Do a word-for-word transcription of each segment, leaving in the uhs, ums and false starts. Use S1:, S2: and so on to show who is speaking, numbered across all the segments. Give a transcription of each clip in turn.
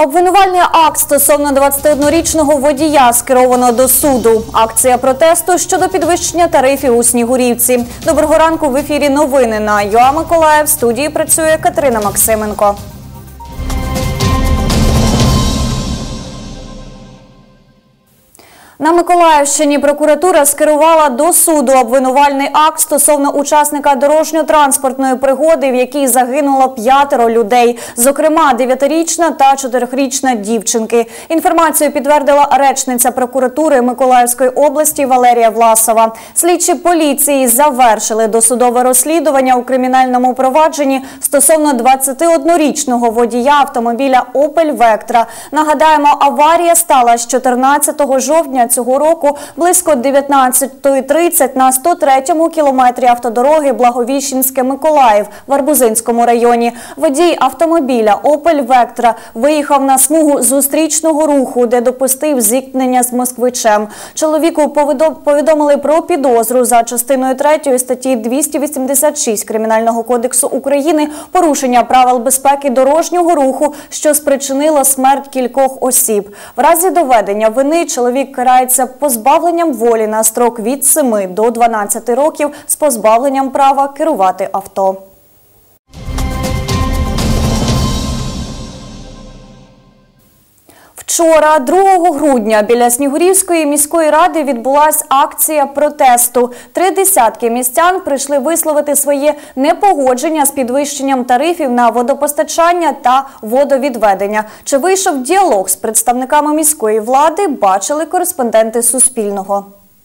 S1: Обвинувальний акт стосовно двадцятиоднорічного водія скеровано до суду. Акція протесту щодо підвищення тарифів у Снігурівці. Доброго ранку, в ефірі новини на ЮА Миколаїв. В студії працює Катерина Максименко. На Миколаївщині прокуратура скерувала до суду обвинувальний акт стосовно учасника дорожньо-транспортної пригоди, в якій загинуло п'ятеро людей, зокрема дев'ятирічна та чотирирічна дівчинки. Інформацію підтвердила речниця прокуратури Миколаївської області Валерія Власова. Слідчі поліції завершили досудове розслідування у кримінальному провадженні стосовно двадцятиоднорічного водія автомобіля «Опель Вектра». Нагадаємо, аварія сталася чотирнадцятого жовтня цього року близько дев'ятнадцятої тридцять на сто третьому кілометрі автодороги Благовіщенське-Миколаїв в Арбузинському районі. Водій автомобіля «Опель Вектра» виїхав на смугу зустрічного руху, де допустив зіткнення з москвичем. Чоловіку повідомили про підозру за частиною третьої статті двісті вісімдесят шість Кримінального кодексу України порушення правил безпеки дорожнього руху, що спричинило смерть кількох осіб. В разі доведення вини чоловік карається позбавленням волі на строк від семи до дванадцяти років з позбавленням права керувати авто. Вчора, другого грудня, біля Снігурівської міської ради відбулася акція протесту. Три десятки містян прийшли висловити своє непогодження з підвищенням тарифів на водопостачання та водовідведення. Чи вийшов діалог з представниками міської влади, бачили кореспонденти Суспільного.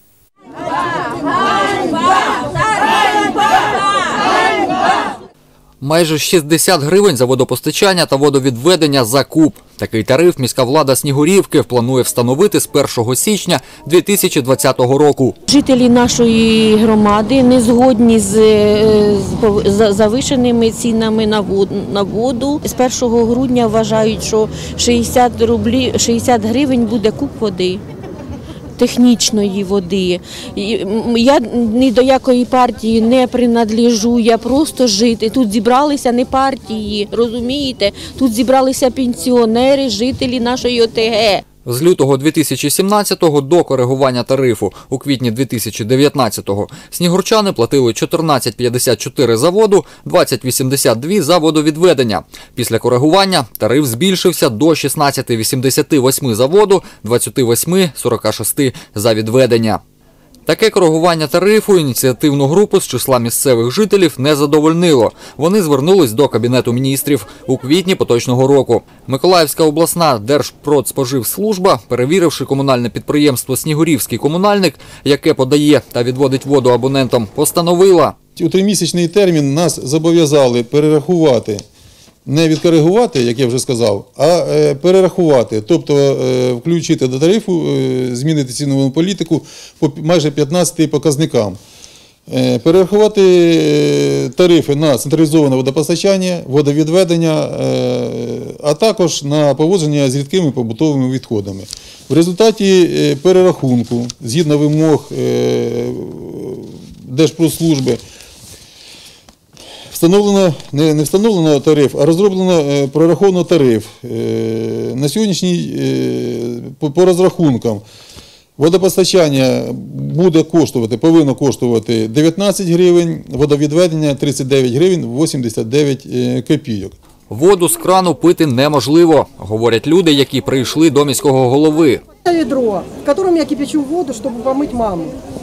S2: Майже шістдесят гривень за водопостачання та водовідведення за куб. Такий тариф міська влада Снігурівки планує встановити з першого січня дві тисячі двадцятого року.
S3: Жителі нашої громади не згодні з, з завишеними цінами на воду, на воду. З першого грудня вважають, що шістдесят рублів, шістдесят гривень буде куб води. Технічної води. Я ні до якої партії не принадлежу, я просто жити. Тут зібралися не партії, розумієте? Тут зібралися пенсіонери, жителі нашої О Те Ге.
S2: З лютого дві тисячі сімнадцятого до коригування тарифу у квітні дві тисячі дев'ятнадцятого снігурчани платили чотирнадцять п'ятдесят чотири за воду, двадцять вісімдесят два за водовідведення. Після коригування тариф збільшився до шістнадцять вісімдесят вісім за воду, двадцять вісім сорок шість за відведення. Таке коригування тарифу ініціативну групу з числа місцевих жителів не задовольнило. Вони звернулись до Кабінету міністрів у квітні поточного року. Миколаївська обласна Держпродспоживслужба, перевіривши комунальне підприємство «Снігурівський комунальник», яке подає та відводить воду абонентам, постановила.
S4: У тримісячний термін нас зобов'язали перерахувати, не відкоригувати, як я вже сказав, а перерахувати, тобто включити до тарифу, змінити цінову політику по майже п'ятнадцяти показникам. Перерахувати тарифи на централізоване водопостачання, водовідведення, а також на поводження з рідкими побутовими відходами. В результаті перерахунку, згідно вимог Держпродслужби, Встановлено, не, не встановлено тариф, а розроблено, прораховано тариф. На сьогоднішній, по, по розрахункам, водопостачання буде коштувати, повинно коштувати дев'ятнадцять гривень, водовідведення тридцять дев'ять гривень вісімдесят дев'ять копійок.
S2: Воду з крану пити неможливо, говорять люди, які прийшли до міського голови.
S5: Це відро, в якому я кипячу воду, щоб помити маму.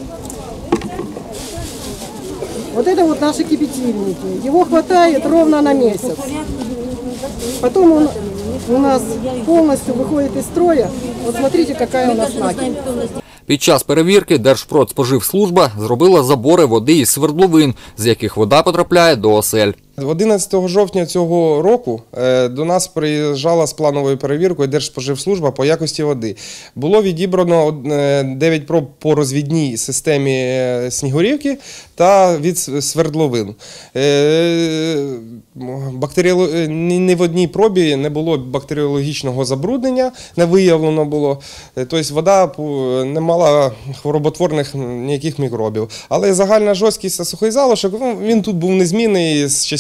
S5: Вот это вот наши кипятильники. Его хватает ровно на месяц. Потом он у нас полностью выходит из строя. Вот смотрите, какая у нас накипь.
S2: Під час перевірки Держпродспоживслужба зробила забори води із свердловин, з яких вода потрапляє до осель.
S6: одинадцятого жовтня цього року до нас приїжджала з плановою перевіркою Держспоживслужба по якості води. Було відібрано дев'ять проб по розвідній системі Снігурівки та від свердловин. Бактеріолог... Ні в одній пробі не було бактеріологічного забруднення, не виявлено було. Тобто вода не мала хвороботворних ніяких мікробів. Але загальна жорсткість та сухий залишок, він тут був незмінний з часів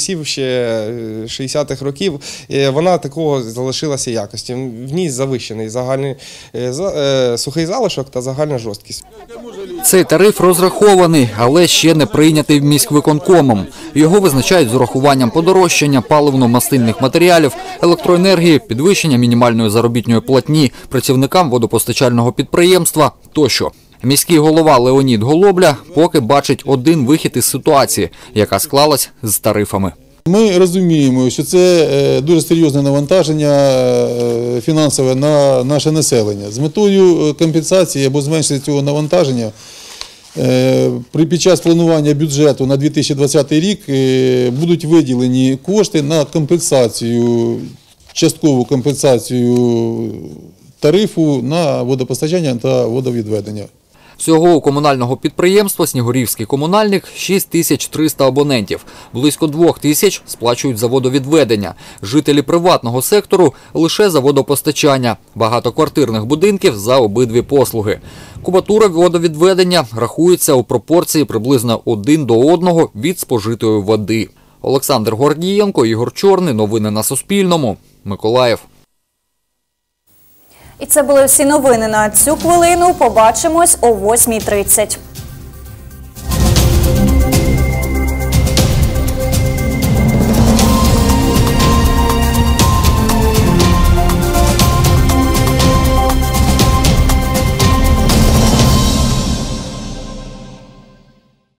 S6: часів ще шістдесятих років, е, вона такого залишилася якості. В ній завищений загальний е, за- е, сухий залишок та загальна жорсткість.
S2: Цей тариф розрахований, але ще не прийнятий міськвиконкомом. Його визначають з урахуванням подорожчання паливно-мастильних матеріалів, електроенергії, підвищення мінімальної заробітної платні працівникам водопостачального підприємства тощо. Міський голова Леонід Голобля поки бачить один вихід із ситуації, яка склалась з тарифами.
S4: Ми розуміємо, що це е, дуже серйозне навантаження е, фінансове на наше населення. З метою компенсації або зменшення цього навантаження е, при- під час планування бюджету на дві тисячі двадцятий рік е, будуть виділені кошти на компенсацію, часткову компенсацію тарифу на водопостачання та водовідведення.
S2: Всього у комунального підприємства «Снігурівський комунальник» шість тисяч триста абонентів. Близько двох тисяч сплачують за водовідведення. Жителі приватного сектору – лише за водопостачання. Багатоквартирних будинків – за обидві послуги. Кубатура водовідведення рахується у пропорції приблизно один до одного від спожитої води. Олександр Гордієнко, Ігор Чорний. Новини на Суспільному. Миколаїв.
S1: І це були всі новини на цю хвилину. Побачимось о восьмій тридцять.